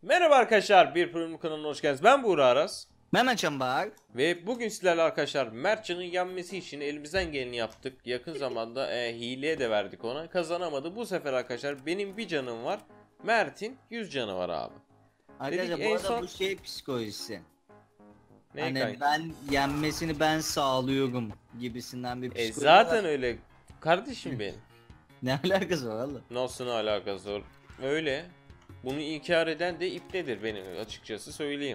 Merhaba arkadaşlar, bir Premium kanalına hoş geldiniz. Ben Buğra Aras. Mehmet Çambar. Ve bugün sizlerle arkadaşlar Mertcan'ın yenmesi için elimizden geleni yaptık. Yakın zamanda hileye de verdik ona. Kazanamadı. Bu sefer arkadaşlar benim bir canım var. Mert'in 100 canı var abi. Arkadaşlar Dedik, bu en arada son... bu şey psikolojisi. Ne Hani kanka? ben yenmesini ben sağlıyorum gibisinden bir psikoloji Zaten var. öyle. Kardeşim benim. Ne alakası var oğlum? Nasıl alakası var? Öyle. Bunu inkar eden de ipnedir benim açıkçası söyleyeyim.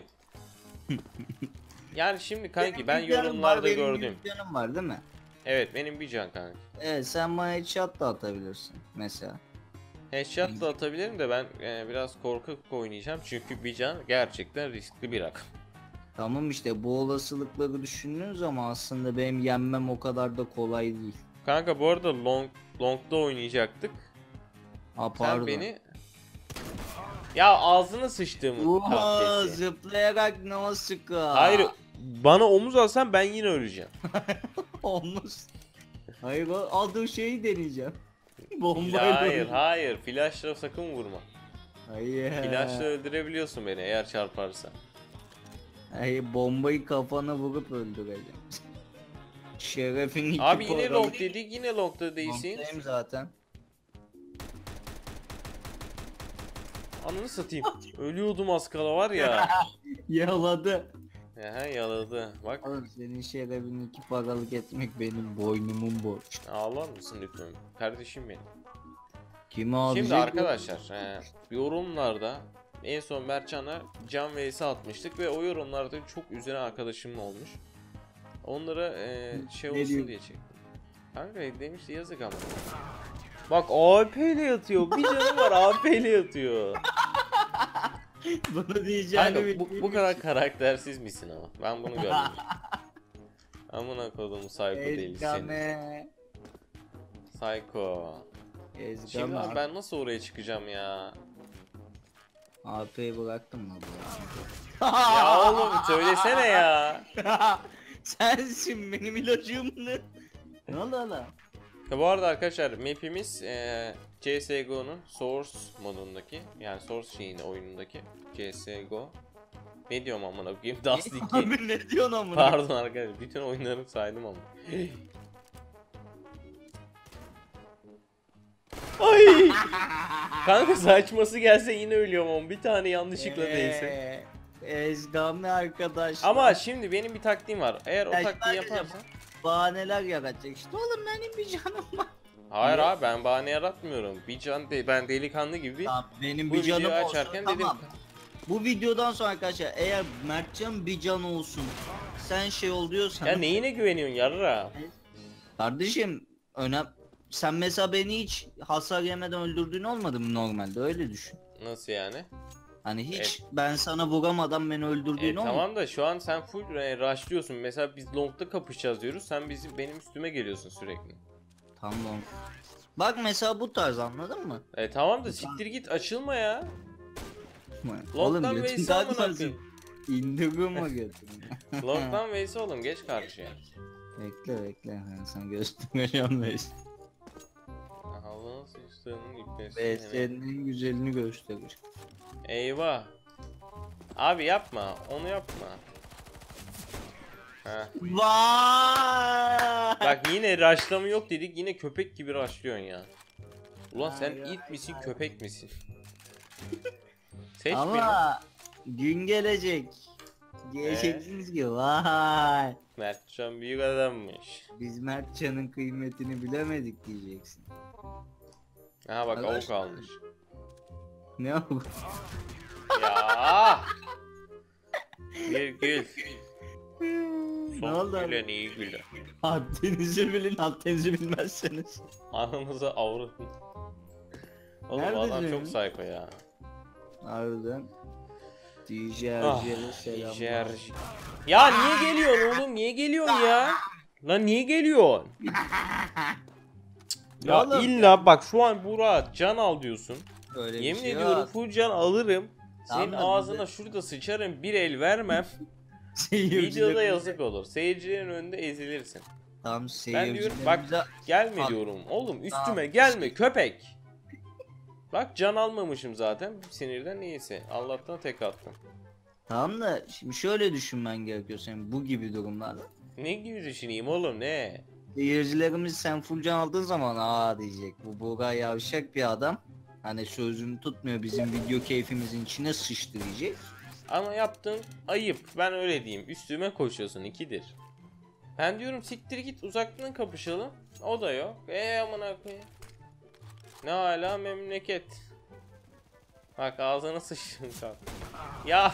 Yani şimdi kanki ben Benim bir canım yorumlarda var, benim gördüm. bir canım var değil mi? Evet benim bir can kanki. Evet, sen bana headshot da atabilirsin mesela. Headshot da atabilirim de ben biraz korkak oynayacağım çünkü bir can gerçekten riskli bir rakam. Tamam, işte bu olasılıkları düşündüğünüz ama aslında benim yenmem o kadar da kolay değil. Kanka bu arada long'da oynayacaktık. Ha, Sen pardon. beni... Ya ağzına sıçtığımı Oha, kahvesi. zıplayarak no sıkı. Hayır, bana omuz alsan ben yine öleceğim. Olmaz. Hayır, aldığım şeyi deneyeceğim. Bombayla. Hayır, flashla sakın vurma. Hayır. Flashla öldürebiliyorsun beni eğer çarparsa. Hayır, bombayı kafana vurup öldüreceğim. Şerefin iki Abi yine paralı. long dedik, yine long'da değilsin. Long'dayım zaten. Ananı satayım. Ölüyordum az kala var ya. Yaladı. Aha yaladı. Bak. Oğlum, senin şerefin iki paralık etmek benim boynumun borcu. Ağlar mısın lütfen? Kardeşim benim. Kimi alacak? Şimdi arkadaşlar yorumlarda en son Mertcan'a can vs atmıştık ve o yorumlarda çok üzülen arkadaşım olmuş. Onlara şey Ne olsun diyor? diye çektim. Kanka demişti yazık ama. Bak AWP ile yatıyor. Bir canı var AWP ile yatıyor. Bunu diyeceğini Kanka bu bildiğim kadar için. karaktersiz misin ama? Ben bunu görmedim. Amına kodumu psycho değil seni. Ezgame. Psycho. Şimdi Ezgame. abi ben nasıl oraya çıkacağım ya? AP'yi bıraktım mı? Ya oğlum söylesene ya. Sensin benim ilacım ne? Ne oldu oğlum? Bu arada arkadaşlar map'imiz CSGO'nun Source modundaki yani Source şeyini oyunundaki CSGO. Ne diyorum amına koyayım? Dust 2. Abi ne diyorsun amına? Pardon arkadaşlar bütün oyunları saydım ama. Ay! Kanka saçması gelse yine ölüyorum ama bir tane yanlışlıkla değilse. Ezgame arkadaş. Ama şimdi benim bir taktiğim var. Eğer o Ya taktiği sadece yaparsan. bahaneler yaratacak işte. Oğlum benim bir canım var. Hayır Ne? abi ben bahane yaratmıyorum. Bir can ben delikanlı gibi Tamam, benim bu bir canım videoyu olsun. açarken Tamam. dedim. Bu videodan sonra arkadaşlar eğer Mertcan bir can olsun, sen şey oluyorsan. Ya neyine güveniyorsun yarra? Kardeşim sen mesela beni hiç hasar yemeden öldürdüğün olmadı mı normalde, öyle düşün. Nasıl yani? Hani hiç Evet. ben sana vuramadan beni öldürdüğün olmadı. Tamam da şu an sen full rushlıyorsun. Mesela biz long'da kapışacağız diyoruz. Sen benim üstüme geliyorsun sürekli. Tamam. Bak mesela bu tarz, anladın mı? Tamam da siktir git açılma ya. Oğlum Long'dan götün vs amına kalkmasın. koyayım. İndirme götünü. Long'dan vs oğlum geç karşıya. Bekle ben sana göstereceğim Veys. Allah'ın sıçtığının ipnesi. Veys'in en güzelini gösterir. Eyvah. Abi yapma. Onu yapma. Heh. Vay! Bak yine rushlama yok dedik. Yine köpek gibi rushlıyorsun ya. Ulan sen Ay, it misin ay. köpek misin? Seç birini. Ama gün gelecek. Diyeceksiniz ki vay. Mertcan büyük adammış. Biz Mertcan'ın kıymetini bilemedik diyeceksin. Aha bak avuk Arkadaşlar. almış. Ne oldu? Ya. Bir gül. Ne Son oldu abi? gülen iyi güler. Haddinizi bilin, haddinizi bilmezseniz. Ananıza avradın. Oğlum bu Nerede adam canım? çok psycho ya. Harbiden. DJ Ah, Ercel'e selamlar. Jerj. Ya niye geliyorsun oğlum? Niye geliyorsun ya? Lan niye geliyorsun? Ya Oğlum. illa bak şu an Burak can al diyorsun. Öyle bir Yemin şey ediyorum yok. full can alırım. Senin Tamam da ağzına bize- şurada sıçarım bir el vermem. Seyircilerimize- Videoda yazık olur. Seyircilerin önünde ezilirsin. Tam Ben diyorum bak seyircilerimize- gelme Abi. diyorum. Oğlum üstüme Tamam. gelme köpek. Bak can almamışım zaten. Sinirden neyse. Allah'tan tek attım. Tamam da şimdi şöyle düşünmen gerekiyor senin bu gibi durumlarda. Ne gibi düşüneyim oğlum ne? Seyircilerimiz sen full can aldığın zaman aa diyecek bu Buğra yavşak bir adam. Hani sözünü tutmuyor bizim video keyfimizin içine sıçtı diyecek. Ama yaptığın ayıp. Ben öyle diyeyim. Üstüme koşuyorsun ikidir. Ben diyorum siktir git uzaktan kapışalım. O da yok. Amına koyayım. Ne hala memleket. Bak ağzına sıçtın kap. Ya.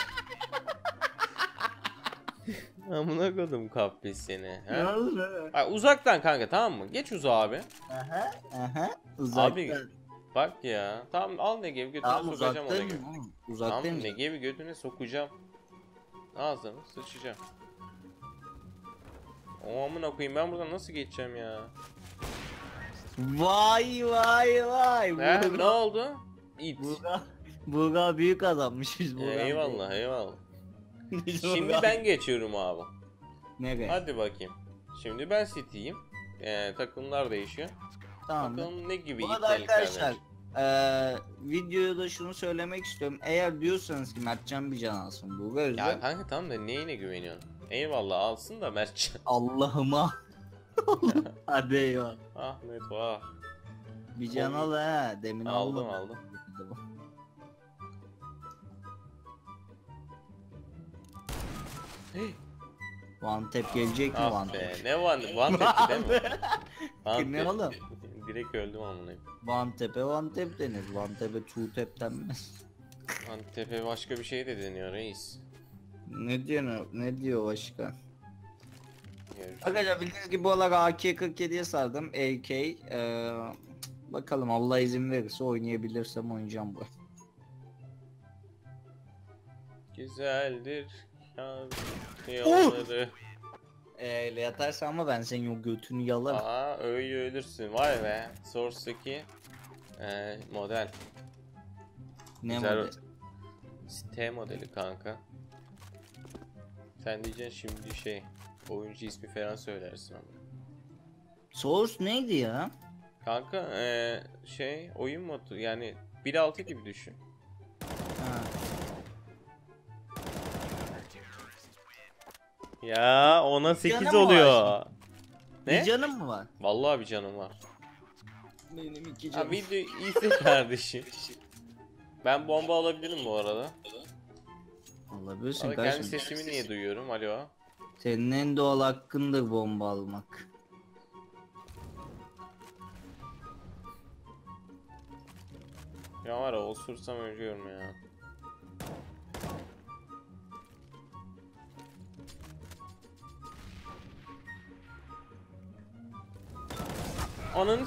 Amına koydum kahpe seni. Ne He? oldu? Bak uzaktan kanka tamam mı? Geç uzağa abi. Aha. Uzaktan. Abi bak ya. Tamam al Negev'i götüne Tamam sokacağım ona uzaktayım göre. oğlum. Tamam Uzaktayım. Negev'i götüne sokacağım. Ağzını sıçacağım. O amına koyayım ben buradan nasıl geçeceğim ya? Vay. He, ne oldu? İt. Buğra büyük adammış biz Buğra. Eyvallah eyvallah. Biz Şimdi Buğra- ben geçiyorum abi. Nereye? Hadi bakayım. Şimdi ben City'yim. Takımlar değişiyor. Tamam. Bakalım ne gibi Bu arada iptalikler arkadaşlar verecek. videoda da şunu söylemek istiyorum. Eğer diyorsanız ki Mertcan bir can alsın Buğra Ya Özden. kanka tamam da neyine güveniyorsun? Eyvallah alsın da Mertcan. Allah'ıma. Hadi eyvallah. Ahmet vah. Bir can al ha. Demin Aldım aldım. aldım. One tap gelecek mi Ah one be tap? ne one tepki değil mi? One Ne tap. oğlum? Direkt öldüm amına. One tap denir. One tap'e two tap denmez. One tepe başka bir şey de deniyor reis. Ne diyor başka? Görüşürüz. Arkadaşlar bildiğiniz gibi bu aralar AK-47'ye sardım. AK. Bakalım Allah izin verirse oynayabilirsem oynayacağım bu. Güzeldir yolları. Öyle yatarsa ama ben senin o götünü yalarım. Aa öyle ölürsün vay be. Source'daki model. Ne güzel. model? T modeli kanka. Sen diyeceksin şimdi oyuncu ismi falan söylersin ama. Source neydi ya? Kanka oyun modu yani 1.6 gibi düşün. Ha. Ya ona 8 canım mı oluyor. Ne? Bir canım mı var? Vallahi bir canım var. Benim 2 Ha canım. video iyisi kardeşim. Ben bomba alabilirim bu arada. Olabilirsin Ama kendi kardeşim. sesimi niye duyuyorum? Alo. Senin en doğal hakkındır bomba almak. Ya var ya osursam ölüyorum ya. Ananı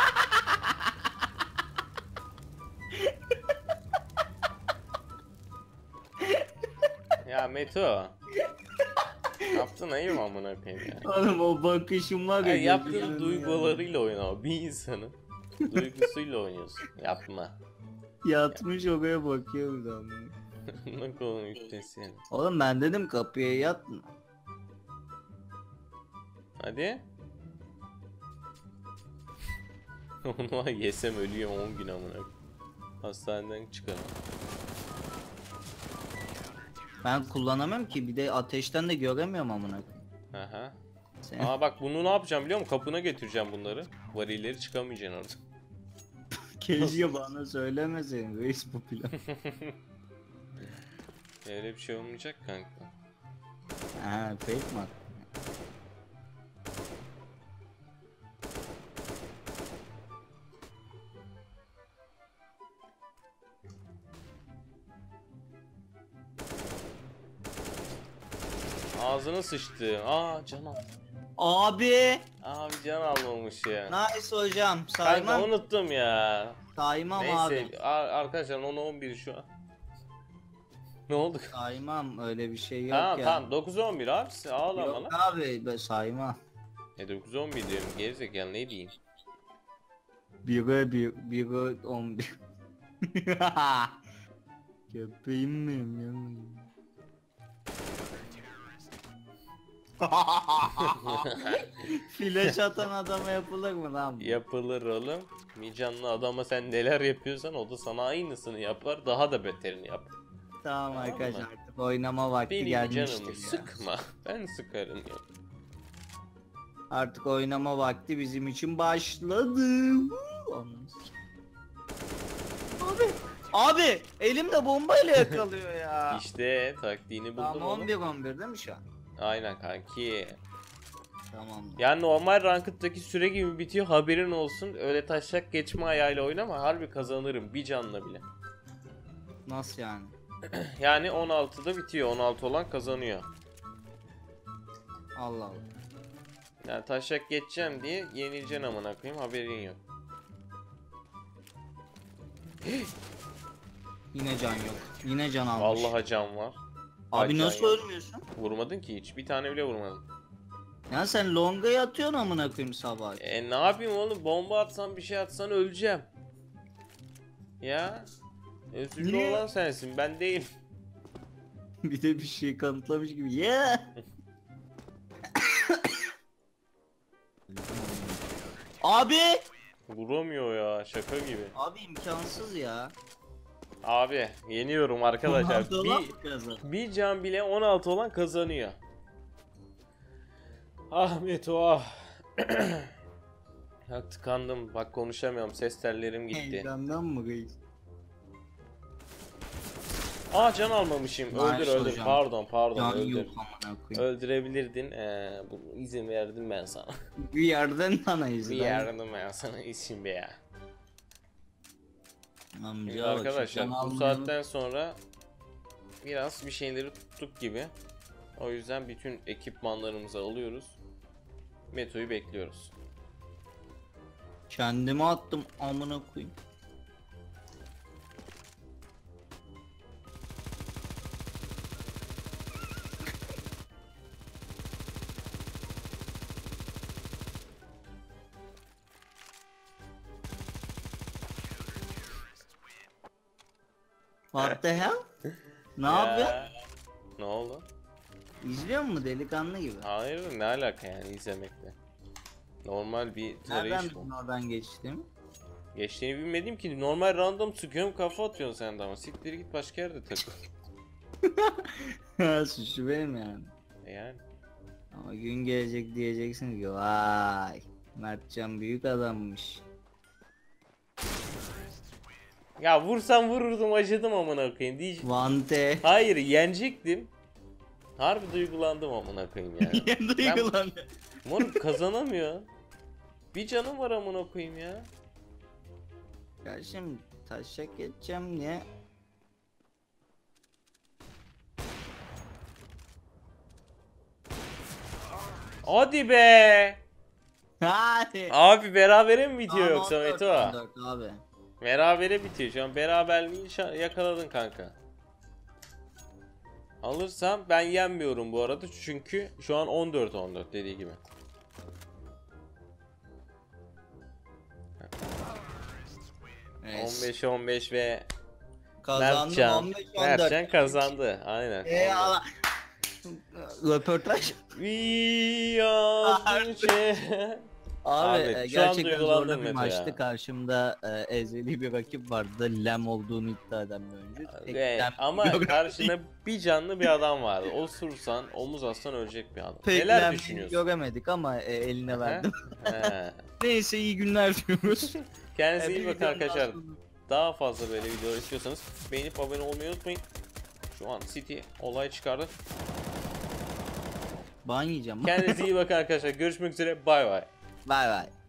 Ya Meto. Yaptın ayıp amına koyayım ya. Oğlum o bakışım var ya. Yani yaptığın gözümün duygularıyla oyna. Bir insanın duygusuyla oynuyorsun. Yapma. Yatmış oraya bakıyor bir daha. Ne kolun üstesi yani. Oğlum ben dedim kapıya yatma. Hadi. Onu var yesem ölüyorum 10 gün amına. Hastaneden çıkarım. Ben kullanamam ki bir de ateşten de göremiyorum amına. Aha. Sen Aa bak bunu ne yapacağım biliyor musun? Kapına götüreceğim bunları. Varilleri çıkamayacaksın orada. keşke bana söylemeseydin reis bu plan. Öyle bir şey olmayacak kanka. Ha fake mi? Ağzına sıçtı. Aa can al. Abi. Abi can almamış ya. Nice hocam. Kanka Saymam. unuttum ya. Saymam Neyse abi. arkadaşlar 10-11 şu an. Ne oldu? Saymam öyle bir şey yok Tamam ya. tamam 9-11 abi ağlama Yok lan. abi ben saymam. 9-11 diyorum gerizekalı ne diyeyim. 1'e 11. Köpeğim miyim ya? Flash atan adama yapılır mı lan bu? Yapılır oğlum. Micanlı adama sen neler yapıyorsan o da sana aynısını yapar. Daha da beterini yapar. Tamam arkadaşlar mı? artık oynama vakti Benim gelmiştir canımı ya. sıkma. Ben sıkarım ya. Artık oynama vakti bizim için başladı. Abi. Abi elimde bombayla yakalıyor ya. İşte taktiğini buldum Tamam oğlum. 11 değil mi şu an? Aynen kanki. Tamam. Yani normal ranked'daki süre gibi bitiyor, haberin olsun. Öyle taşak geçme ayağıyla oynama, harbi kazanırım bir canla bile. Nasıl yani? Yani 16'da bitiyor, 16 olan kazanıyor. Allah Allah. Yani taşak geçeceğim diye yenileceksin amına koyayım, haberin yok. Yine can yok. Yine can almış. Vallahi can var. Abi Can nasıl yok. ölmüyorsun? Vurmadın ki hiç, bir tane bile vurmadın. Ya sen longa'ya atıyorsun amına koyayım sabah. Ne yapayım oğlum, bomba atsan bir şey atsan öleceğim. Ya özürlü Niye? olan sensin, ben değilim. Bir de bir şey kanıtlamış gibi. Yeah. Abi! Vuramıyor ya, şaka gibi. Abi imkansız ya. Abi yeniyorum arkadaşlar. Dolan mı kazan? Bir can bile 16 olan kazanıyor. Ahmet o ah. Ya tıkandım, bak konuşamıyorum, ses tellerim gitti. Heyecandan mı reis? Aa can almamışım. Nice Öldür öldür. hocam. Pardon Can öldür. yok amına koyayım. Öldürebilirdin. Bu izin verdim ben sana. Bir yerden bana Bir izle. yerden ben sana izin be ya. Amca Şimdi bak, şu arkadaşlar can bu almayanı- saatten sonra biraz bir şeyleri tuttuk gibi. O yüzden bütün ekipmanlarımızı alıyoruz. Meto'yu bekliyoruz. Kendime attım amına koyayım. What the hell? Ne yapıyor? Ne oldu? İzliyor mu delikanlı gibi? Hayır, ne alaka yani izlemekle. Normal bir Nereden tarayış bu. bildin oradan geçtim? Geçtiğini bilmedim ki, normal random sıkıyorum, kafa atıyorsun sen de ama siktir git başka yerde takıl. Suçlu benim yani. Yani. Ama gün gelecek diyeceksin ki vay Mertcan büyük adammış. Ya vursam vururdum, acıdım amına koyayım diyeceğim. Vante. Hayır, yenecektim. Harbi duygulandım amına koyayım ya. Duygulandı. Moruk kazanamıyor. Bir canım var amına koyayım ya. Ya şimdi taşak geçeceğim diye. Hadi be. Hadi. Abi berabere mi bitiyor Tamam, yoksa 14, Meto? 14 abi. Berabere bitiyor şu an. Beraberliği yakaladın kanka. Alırsam ben yenmiyorum bu arada çünkü şu an 14-14 dediği gibi. Evet. 15-15 ve Kazandım Mertcan. 15 14. Mertcan kazandı. Aynen. Eyvallah. Röportaj. We are the champions. Abi Ahmet, şu an gerçekten duygulandın zorlu bir Mete maçtı. ya. Karşımda ezeli bir rakip vardı. Lem olduğunu iddia eden bir oyuncu. Tek Evet, Lem ama yok. karşında bir canlı bir adam vardı. Osursan, omuz atsan ölecek bir adam. Pek Neler Lem'i düşünüyorsun? göremedik ama eline verdim. He. Neyse iyi günler diyoruz. Kendinize iyi Bir bakın videonun daha arkadaşlar. sonuna- Daha fazla böyle videolar istiyorsanız beğenip abone olmayı unutmayın. Şu an City olay çıkardı. Ban yiyeceğim. Kendinize iyi bakın arkadaşlar. Görüşmek üzere. Bay bay. Bay bay.